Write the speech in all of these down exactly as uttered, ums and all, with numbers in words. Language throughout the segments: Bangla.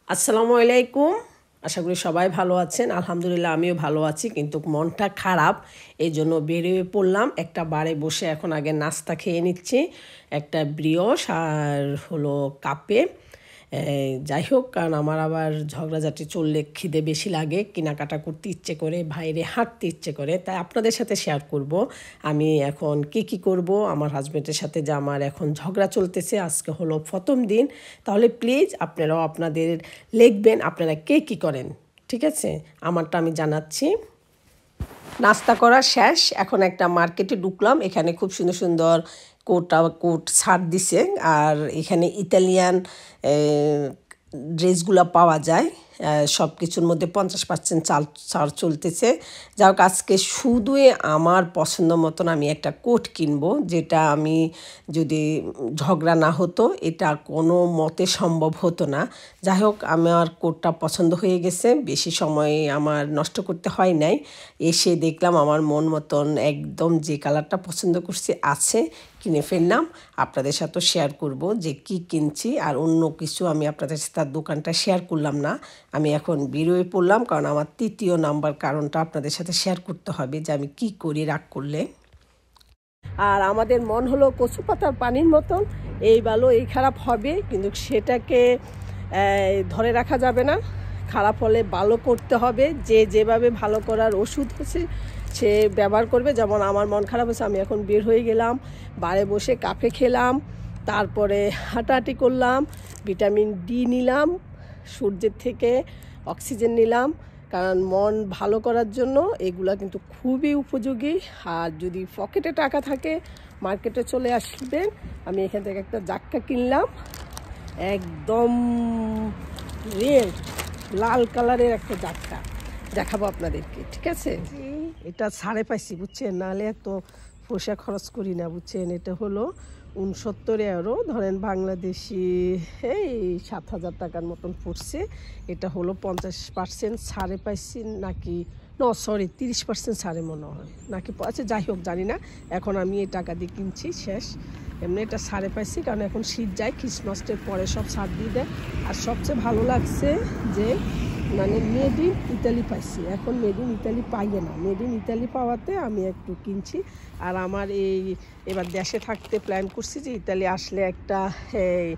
আসসালামু আলাইকুম। আশা করি সবাই ভালো আছেন। আলহামদুলিল্লাহ আমিও ভালো আছি, কিন্তু মনটা খারাপ, এই জন্য বেরিয়ে পড়লাম। একটা বারে বসে এখন আগে নাস্তা খেয়ে নিচ্ছি, একটা ব্রিওশ আর হলো কাপে। যাই হোক, কারণ আমার আবার ঝগড়াঝাটি চললে খিদে বেশি লাগে, কেনাকাটা করতে ইচ্ছে করে, বাইরে হাঁটতে ইচ্ছে করে। তাই আপনাদের সাথে শেয়ার করব আমি এখন কি কি করব। আমার হাজব্যান্ডের সাথে যে আমার এখন ঝগড়া চলতেছে, আজকে হলো প্রথম দিন। তাহলে প্লিজ আপনারাও আপনাদের লিখবেন আপনারা কে কী করেন, ঠিক আছে? আমারটা আমি জানাচ্ছি। নাস্তা করা শেষ, এখন একটা মার্কেটে ঢুকলাম। এখানে খুব সুন্দর সুন্দর কোটা কোট ছাড় দিছে, আর এখানে ইতালিয়ান ড্রেসগুলো পাওয়া যায়। সব কিছুর মধ্যে পঞ্চাশ পার্সেন্ট চাল ছাড় চলতেছে। যাই হোক, আজকে শুধুই আমার পছন্দ মতন আমি একটা কোট কিনবো, যেটা আমি যদি ঝগড়া না হতো এটা কোনো মতে সম্ভব হতো না। যাই হোক, আমার কোটটা পছন্দ হয়ে গেছে, বেশি সময় আমার নষ্ট করতে হয় নাই। এসে দেখলাম আমার মন মতন একদম যে কালারটা পছন্দ করছি আছে, কিনে ফেললাম। আপনাদের সাথেও শেয়ার করব যে কি কিনছি, আর অন্য কিছু আমি আপনাদের সাথে তার দোকানটা শেয়ার করলাম না। আমি এখন বেরোয় পড়লাম, কারণ আমার তৃতীয় নাম্বার কারণটা আপনাদের সাথে শেয়ার করতে হবে যে আমি কি করি রাগ করলে। আর আমাদের মন হলো কচু পাতার পানির মতন, এই ভালো এই খারাপ হবে, কিন্তু সেটাকে ধরে রাখা যাবে না। খারাপ হলে ভালো করতে হবে, যে যেভাবে ভালো করার ওষুধ হচ্ছে সে ব্যবহার করবে। যেমন আমার মন খারাপ হচ্ছে, আমি এখন বের হয়ে গেলাম, বারে বসে কাফে খেলাম, তারপরে হাঁটাহাঁটি করলাম, ভিটামিন ডি নিলাম, সূর্যের থেকে অক্সিজেন নিলাম, কারণ মন ভালো করার জন্য এগুলা কিন্তু খুবই উপযোগী। আর যদি পকেটে টাকা থাকে মার্কেটে চলে আসবেন। আমি এখান থেকে একটা জাক্কা কিনলাম, একদম রেড লাল কালারের একটা জাক্কা, দেখাবো আপনাদেরকে, ঠিক আছে? এটা ছাড়ে পাইছি, বুঝছেন, নাহলে এত পয়সা খরচ করি না, বুঝছেন। এটা হলো উনসত্তর এরো, ধরেন বাংলাদেশি এই সাত হাজার টাকার মতন পড়ছে। এটা হলো পঞ্চাশ পার্সেন্ট ছাড়ে পাইছি নাকি, ন সরি তিরিশ পার্সেন্ট ছাড়ে মনে হয় নাকি, আচ্ছা যাই হোক জানি না। এখন আমি এই টাকা দিয়ে কিনছি, শেষ। এমনি এটা ছাড়ে পাইছি, কারণ এখন শীত যায়, খ্রিসমাসের পরে সব ছাড় দিয়ে দেয়। আর সবচেয়ে ভালো লাগছে যে মানে মেড ইন ইতালি পাইছি, এখন মেড ইন ইতালি পাইয়ে না, মেড ইন ইতালি পাওয়াতে আমি একটু কিনছি। আর আমার এই এবার দেশে থাকতে প্ল্যান করছি যে ইতালি আসলে একটা এই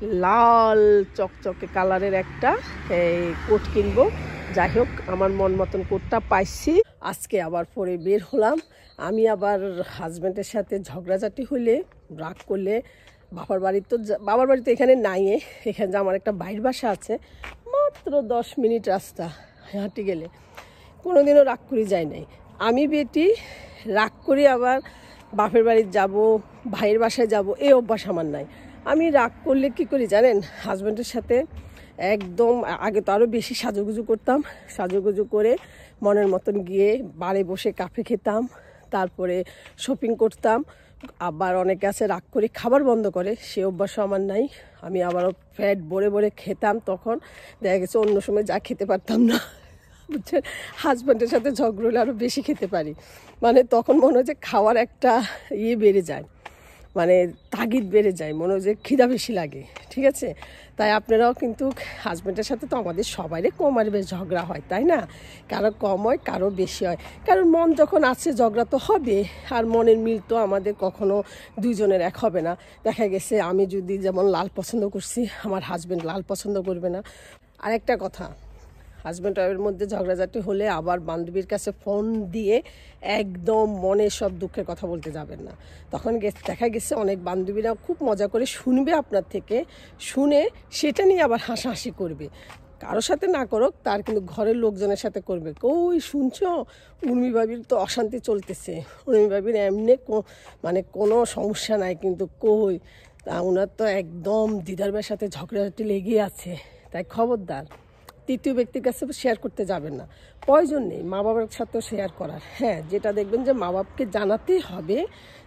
লাল চকচকে কালারের একটা এই কোট কিনবো। যাই হোক, আমার মন মতন কোটটা পাইছি। আজকে আবার পরে বের হলাম। আমি আবার হাজব্যান্ডের সাথে ঝগড়াঝাটি হইলে, রাগ করলে, বাবার বাড়ি তো বাবার বাড়ি তো এখানে নাই, এখানে যে আমার একটা বাইরের বাসা আছে, মাত্র দশ মিনিট রাস্তা হাঁটে গেলে। কোনো দিনও রাগ করি যায় নাই। আমি বেটি রাগ করি আবার বাপের বাড়ি যাব, ভাইয়ের বাসায় যাব, এই অভ্যাস আমার নাই। আমি রাগ করলে কি করি জানেন, হাজব্যান্ডের সাথে একদম, আগে তো আরও বেশি সাজুগুজু করতাম, সাজুগুজু করে মনের মতন গিয়ে বারে বসে কাফে খেতাম, তারপরে শপিং করতাম। আবার অনেকে আছে রাগ করে খাবার বন্ধ করে, সে অভ্যাসও আমার নাই। আমি আবারও ফ্যাট ভরে ভরে খেতাম, তখন দেখা গেছে অন্য সময় যা খেতে পারতাম না, বুঝছেন। হাজব্যান্ডের সাথে ঝগড়া হলে আরও বেশি খেতে পারি, মানে তখন মনে হয় যে খাওয়ার একটা ইয়ে বেড়ে যায়, মানে তাগিদ বেড়ে যায়, মনে হয় যে খিদা বেশি লাগে, ঠিক আছে? তাই আপনারাও কিন্তু হাজব্যান্ডের সাথে তো আমাদের সবাইরে কম আর বেশ ঝগড়া হয়, তাই না? কারো কম হয়, কারো বেশি হয়, কারণ মন যখন আছে ঝগড়া তো হবে। আর মনের মিল তো আমাদের কখনো দুইজনের এক হবে না। দেখা গেছে আমি যদি যেমন লাল পছন্দ করছি, আমার হাজব্যান্ড লাল পছন্দ করবে না। আরেকটা কথা, হাজব্যান্ড ওয়াইফের মধ্যে ঝগড়াঝাটি হলে আবার বান্ধবীর কাছে ফোন দিয়ে একদম মনে সব দুঃখের কথা বলতে যাবেন না। তখন দেখা গেছে অনেক বান্ধবীরা খুব মজা করে শুনবে আপনার থেকে, শুনে সেটা নিয়ে আবার হাসাহাসি করবে। কারোর সাথে না করুক, তার কিন্তু ঘরের লোকজনের সাথে করবে। কই শুনছো, উর্মি ভাবির তো অশান্তি চলতেছে, উর্মি ভাবির এমনি মানে কোনো সমস্যা নাই, কিন্তু কই তা ওনার তো একদম দিদারবের সাথে ঝগড়াঝাটি লেগে আছে। তাই খবরদার তৃতীয় ব্যক্তির কাছে শেয়ার করতে যাবেন না, প্রয়োজন নেই। মা বাবার সাথেও শেয়ার করার, হ্যাঁ, যেটা দেখবেন যে মা বাবাকে জানাতেই হবে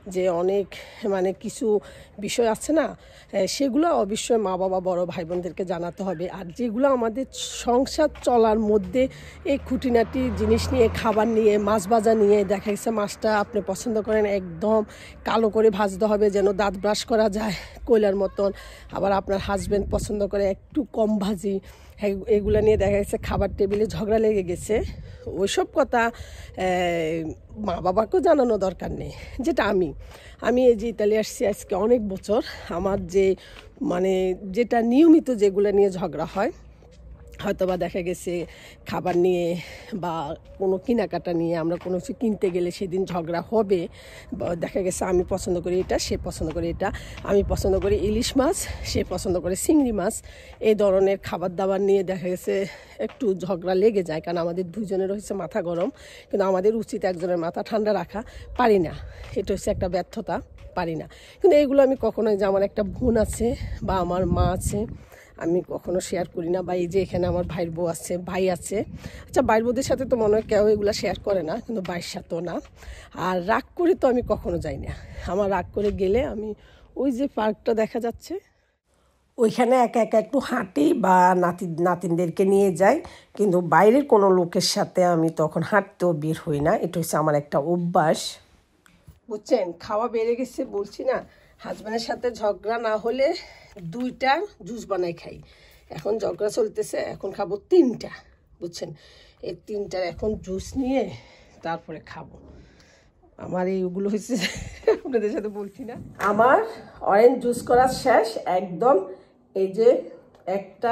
যে অনেক মানে কিছু বিষয় আছে না, সেগুলো অবশ্যই মা বাবা বড় ভাই বোনদেরকে জানাতে হবে। আর যেগুলো আমাদের সংসার চলার মধ্যে এই খুঁটিনাটি জিনিস নিয়ে, খাবার নিয়ে, মাছ ভাজা নিয়ে, দেখা গেছে মাছটা আপনি পছন্দ করেন একদম কালো করে ভাজতে হবে যেন দাঁত ব্রাশ করা যায় কয়লার মতন, আবার আপনার হাজব্যান্ড পছন্দ করে একটু কম ভাজি, এগুলো নিয়ে দেখা গেছে খাবার টেবিলে ঝগড়া লেগে গেছে। ওইসব কথা মা বাবাকেও জানানো দরকার নেই। যেটা আমি আমি এই যে ইতালি আসছি আজকে অনেক বছর, আমার যে মানে যেটা নিয়মিত যেগুলো নিয়ে ঝগড়া হয়, হয়তো বা দেখা গেছে খাবার নিয়ে বা কোনো কেনাকাটা নিয়ে, আমরা কোনো কিছু কিনতে গেলে সেদিন ঝগড়া হবে। বা দেখা গেছে আমি পছন্দ করি এটা, সে পছন্দ করে এটা, আমি পছন্দ করি ইলিশ মাছ, সে পছন্দ করে চিংড়ি মাছ। এই ধরনের খাবার দাবার নিয়ে দেখা গেছে একটু ঝগড়া লেগে যায়, কারণ আমাদের দুজনের হচ্ছে মাথা গরম, কিন্তু আমাদের উচিত একজনের মাথা ঠান্ডা রাখা, পারি না। এটা হচ্ছে একটা ব্যর্থতা, পারি না। কিন্তু এইগুলো আমি কখনোই, যে আমার একটা বোন আছে বা আমার মা আছে, আমি কখনো শেয়ার করি না। বা এই যে এখানে আমার ভাইয়ের বউ আছে, ভাই আছে, আচ্ছা ভাইয়ের বউদের সাথে তো মনে হয় কেউ এগুলো শেয়ার করে না, কিন্তু ভাইয়ের সাথেও না। আর রাগ করে তো আমি কখনো যাই না। আমার রাগ করে গেলে আমি ওই যে পার্কটা দেখা যাচ্ছে ওইখানে একা একা একটু হাঁটি বা নাতি নাতিনদেরকে নিয়ে যাই, কিন্তু বাইরের কোনো লোকের সাথে আমি তখন হাঁটতেও বের হই না। এটা হচ্ছে আমার একটা অভ্যাস, বুঝছেন। খাওয়া বেড়ে গেছে বলছি না, হাজব্যান্ডের সাথে ঝগড়া না হলে দুইটা জুস বানাই খাই। এখন ঝগড়া চলতেছে, এখন খাবো তিনটা, বুঝছেন। এই তিনটার এখন জুস নিয়ে তারপরে খাবো। আমার এইগুলো হচ্ছে আপনাদের সাথে বলছি না। আমার অরেঞ্জ জুস করা শেষ একদম। এই যে একটা,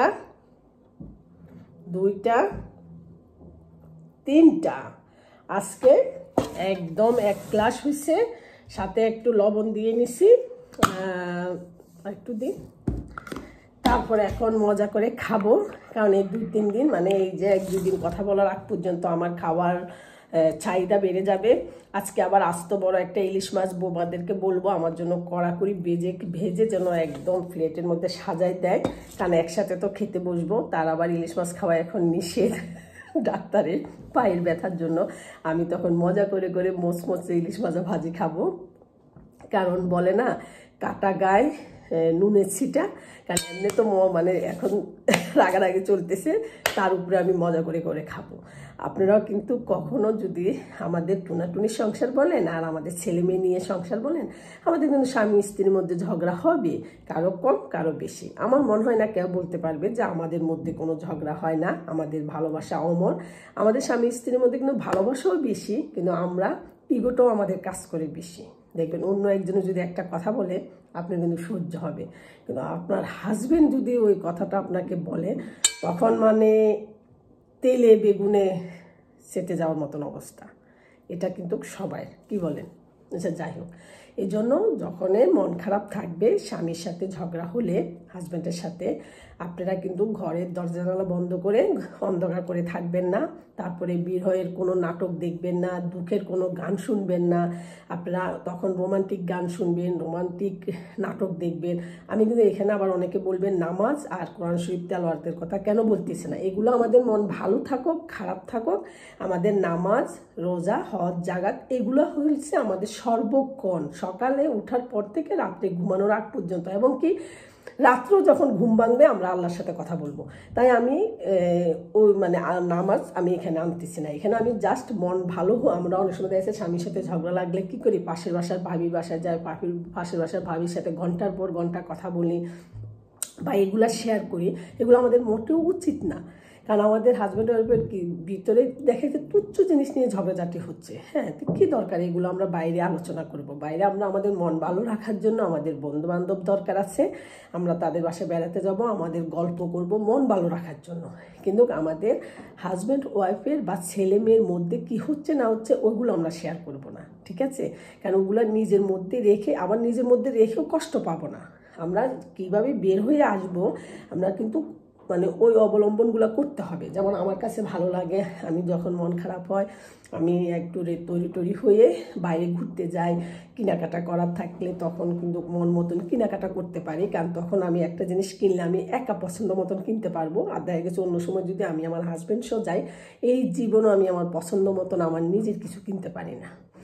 দুইটা, তিনটা, আজকে একদম এক গ্লাস হয়েছে, সাথে একটু লবণ দিয়ে নিছি, একটু দিই, তারপরে এখন মজা করে খাবো। কারণ এই দুই তিন দিন মানে এই যে এক দুই দিন কথা বলার আগ পর্যন্ত আমার খাওয়ার চাহিদা বেড়ে যাবে। আজকে আবার আস্ত বড় একটা ইলিশ মাছ বৌমাদেরকে বলবো আমার জন্য কড়াকড়ি ভেজে ভেজে যেন একদম প্লেটের মধ্যে সাজাই দেয়, কারণ একসাথে তো খেতে বসবো। তার আবার ইলিশ মাছ খাওয়া এখন নিষেধ ডাক্তারের পায়ের ব্যথার জন্য। আমি তখন মজা করে করে মোচমোচে ইলিশ মাছ ভাজি খাবো, কারণ বলে না কাটা গায়ে নুনের ছিটা। কারণ এমনি তো মানে এখন রাগারাগি চলতেছে, তার উপরে আমি মজা করে করে খাবো। আপনারাও কিন্তু কখনো যদি আমাদের টুনাটুনির সংসার বলেন আর আমাদের ছেলে মেয়ে নিয়ে সংসার বলেন, আমাদের কিন্তু স্বামী স্ত্রীর মধ্যে ঝগড়া হবে, কারো কম কারো বেশি। আমার মনে হয় না কেউ বলতে পারবে যে আমাদের মধ্যে কোনো ঝগড়া হয় না, আমাদের ভালোবাসা অমর। আমাদের স্বামী স্ত্রীর মধ্যে কিন্তু ভালোবাসাও বেশি, কিন্তু আমরা ইগোটাও আমাদের কাজ করে বেশি। দেখবেন অন্য একজনে যদি একটা কথা বলে আপনার কিন্তু সহ্য হবে, কিন্তু আপনার হাজবেন্ড যদি ওই কথাটা আপনাকে বলে, তখন মানে তেলে বেগুনে সেটে যাওয়ার মতন অবস্থা। এটা কিন্তু সবাই, কি বলেন? আচ্ছা যাই হোক, এই জন্য যখনই মন খারাপ থাকবে, স্বামীর সাথে ঝগড়া হলে, হাজব্যান্ডের সাথে, আপনারা কিন্তু ঘরের দরজা জানালা বন্ধ করে অন্ধকার করে থাকবেন না। তারপরে বিরহের কোনো নাটক দেখবেন না, দুঃখের কোনো গান শুনবেন না। আপনারা তখন রোমান্টিক গান শুনবেন, রোমান্টিক নাটক দেখবেন। আমি কিন্তু এখানে আবার অনেকে বলবেন নামাজ আর কোরআন শরীফ তেলাওয়াতের কথা কেন বলতেছে না। এগুলো আমাদের মন ভালো থাকুক খারাপ থাকুক, আমাদের নামাজ রোজা হজ জাগাত এগুলো হচ্ছে আমাদের সর্বক্ষণ, সকালে ওঠার পর থেকে রাত্রে ঘুমানোর আগ পর্যন্ত, এবং কি রাত্রেও যখন ঘুম ভাঙবে আমরা আল্লাহর সাথে কথা বলবো। তাই আমি ওই মানে নামাজ আমি এখানে আনতেছি না। এখানে আমি জাস্ট মন ভালো হোক। আমরা অনেক সময় দেখছি স্বামীর সাথে ঝগড়া লাগলে কি করি, পাশের বাসার ভাবির বাসায় যাই, পাখির পাশের বাসার ভাবির সাথে ঘন্টার পর ঘন্টা কথা বলি বা এগুলা শেয়ার করি। এগুলো আমাদের মোটেও উচিত না, কারণ আমাদের হাজব্যান্ড ওয়াইফের কি ভিতরে দেখা যাচ্ছে তুচ্ছ জিনিস নিয়ে ঝগড়াঝাটি হচ্ছে। হ্যাঁ, তো কী দরকার এগুলো আমরা বাইরে আলোচনা করব? বাইরে আমরা আমাদের মন ভালো রাখার জন্য আমাদের বন্ধু বান্ধব দরকার আছে, আমরা তাদের বাসায় বেড়াতে যাব, আমাদের গল্প করব মন ভালো রাখার জন্য। কিন্তু আমাদের হাজব্যান্ড ওয়াইফের বা ছেলে মেয়ের মধ্যে কি হচ্ছে না হচ্ছে ওইগুলো আমরা শেয়ার করব না, ঠিক আছে? কারণ ওগুলো নিজের মধ্যে রেখে আবার নিজের মধ্যে রেখেও কষ্ট পাবো না। আমরা কিভাবে বের হয়ে আসব, আমরা কিন্তু মানে ওই অবলম্বনগুলো করতে হবে। যেমন আমার কাছে ভালো লাগে, আমি যখন মন খারাপ হয় আমি একটু তৈরি টরি হয়ে বাইরে ঘুরতে যাই, কেনাকাটা করার থাকলে তখন কিন্তু মন মতন কেনাকাটা করতে পারি, কারণ তখন আমি একটা জিনিস কিনলে আমি একা পছন্দ মতন কিনতে পারবো। আর দেখা গেছে অন্য সময় যদি আমি আমার হাজব্যান্ড সহ যাই, এই জীবনও আমি আমার পছন্দ মতন আমার নিজের কিছু কিনতে পারি না।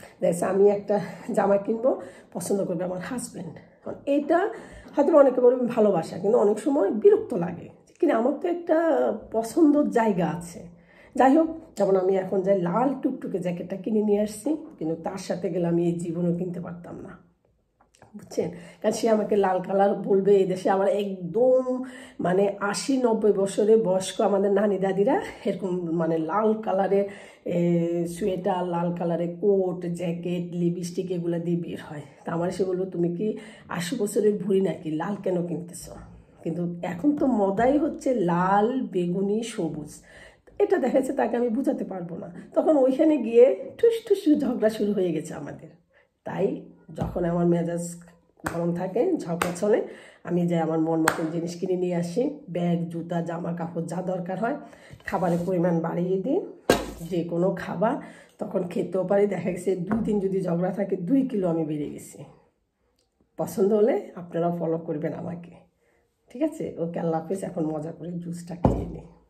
দেখছে আমি একটা জামা কিনবো, পছন্দ করবে আমার হাজব্যান্ড। কারণ এটা হয়তো অনেকে বলবে ভালোবাসা, কিন্তু অনেক সময় বিরক্ত লাগে, কিন্তু আমার তো একটা পছন্দর জায়গা আছে। যাই হোক, যেমন আমি এখন যাই লাল টুকটুকে জ্যাকেটটা কিনে নিয়ে আসছি, কিন্তু তার সাথে গেলে আমি এই জীবনেও কিনতে পারতাম না, বুঝছেন? কারণ সে আমাকে লাল কালার বলবে। এই দেশে আমার একদম মানে আশি নব্বই বছরের বয়স্ক আমাদের নানি দাদিরা এরকম মানে লাল কালারের সোয়েটার, লাল কালারের কোট, জ্যাকেট, লিপস্টিক এগুলো দিয়ে বের হয়। তা আমার সে বলবো, তুমি কি আশি বছরের বুড়ি নাকি, লাল কেন কিনতেছ? কিন্তু এখন তো মদাই হচ্ছে লাল, বেগুনি, সবুজ। এটা দেখা যাচ্ছে তাকে আমি বুঝাতে পারবো না। তখন ওইখানে গিয়ে ঠুস ঠুস ঝগড়া শুরু হয়ে গেছে আমাদের। তাই যখন আমার মেজাজ গরম থাকে, ঝগড়া চলে, আমি যাই আমার মন মতন জিনিস কিনে নিয়ে আসি, ব্যাগ, জুতা, জামা কাপড় যা দরকার হয়, খাবারের পরিমাণ বাড়িয়ে দিই, যে কোনো খাবার তখন খেতেও পারি। দেখা গেছে দুই দিন যদি ঝগড়া থাকে, দুই কিলো আমি বেড়ে গেছি। পছন্দ হলে আপনারাও ফলো করবেন আমাকে, ঠিক আছে? ওকে, আল্লাহ হাফেজ। এখন মজা করে জুসটা খেয়ে নিই।